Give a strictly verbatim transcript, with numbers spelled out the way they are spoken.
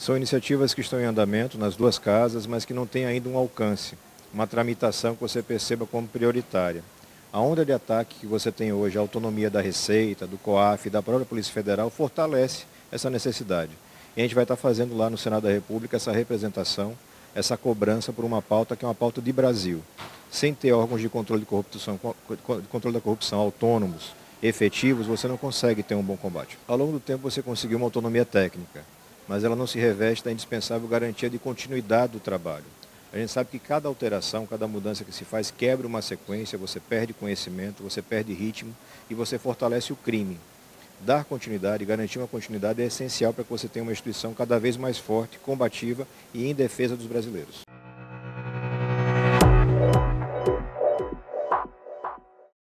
São iniciativas que estão em andamento nas duas casas, mas que não têm ainda um alcance, uma tramitação que você perceba como prioritária. A onda de ataque que você tem hoje, a autonomia da Receita, do COAF e da própria Polícia Federal, fortalece essa necessidade. E a gente vai estar fazendo lá no Senado da República essa representação, essa cobrança por uma pauta que é uma pauta de Brasil. Sem ter órgãos de controle de corrupção, controle da corrupção autônomos, efetivos, você não consegue ter um bom combate. Ao longo do tempo você conseguiu uma autonomia técnica, mas ela não se reveste da indispensável garantia de continuidade do trabalho. A gente sabe que cada alteração, cada mudança que se faz quebra uma sequência, você perde conhecimento, você perde ritmo e você fortalece o crime. Dar continuidade, garantir uma continuidade é essencial para que você tenha uma instituição cada vez mais forte, combativa e em defesa dos brasileiros.